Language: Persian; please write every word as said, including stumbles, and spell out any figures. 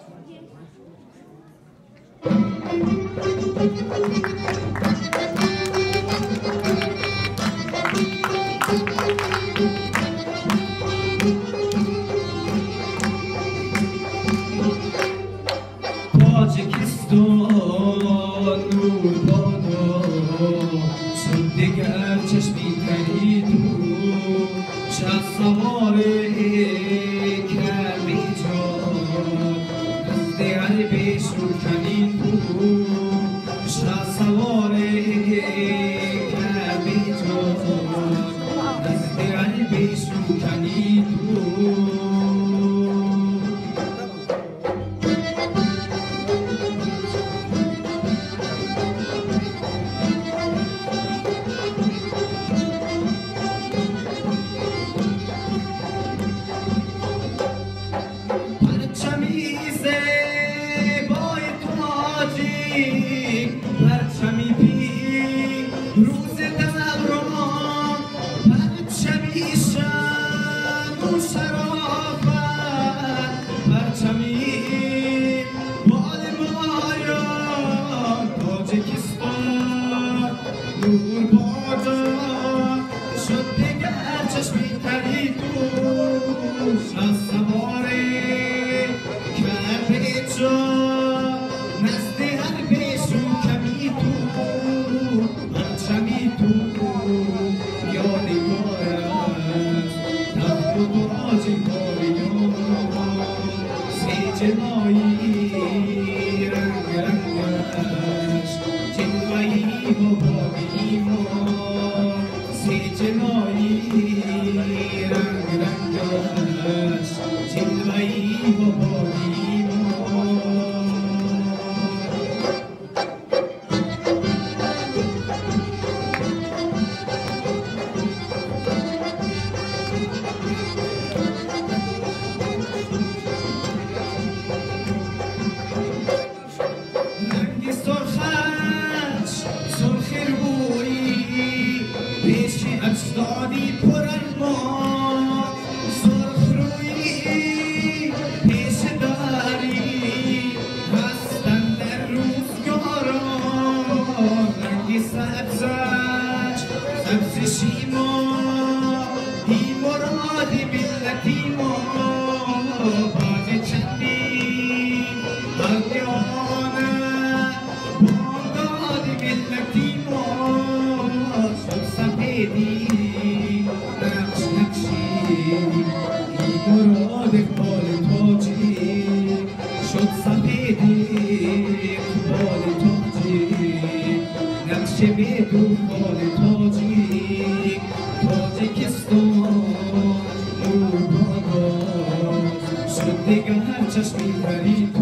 تاجیکستان نور بادا شد دگر چشمی کنی تو شب سواره کرمی جان دست قلبی شور کنی تو شب سواره کرمی جان دست قلبی شور کنی تو پرچمی پی روز دوران پرچمی شم و شرافت پرچمی بال مایان تاجیکستان نور بادا شد دگر چشمی تری دوش از سواره کرده جان جلوی رنگ رنگش جلوی با ایمان سی جلوی رنگ رنگش جلوی با ایمان اجدادی پر ارمان سرخ رویی پیش داری هستن در روزگاران رنگی سبزش سبز شیما ای مرادی ملتی ما باز چندی ملیانه بامدادی ملتی ما شد سپیدی نقش نقشی ای مراد اقبال تاجی شد سپیدی اقبال تاجی نقش بدون بال تاجی تاجیکستان نور بادا شد دگر چشمی فرید